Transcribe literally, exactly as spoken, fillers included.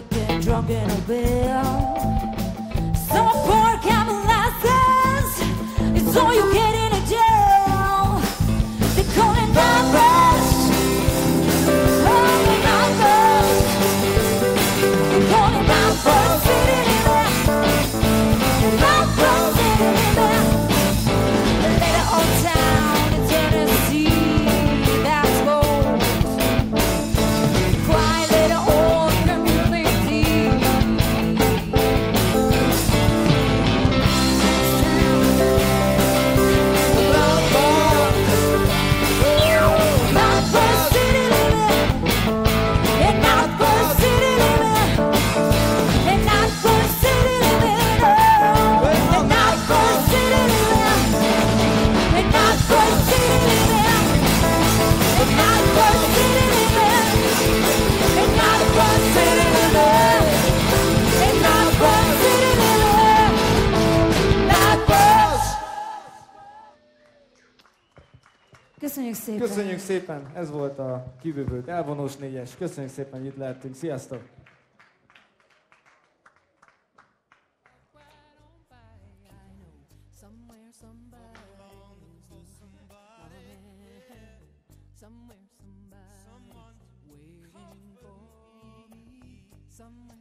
you get drunk in a bed. Some poor capitalizes, it's all you get in a jail. They call it numbers, oh, numbers. They call it numbers, sitting in there, numbers sitting in there. Later on town, eternity, that's gold. Quiet little old community. Köszönjük szépen! Köszönjük szépen! Ez volt a kibővült elvonós négyes. Köszönjük szépen, hogy itt lehettünk. Sziasztok! Somewhere, somebody's waiting for me. Somewhere.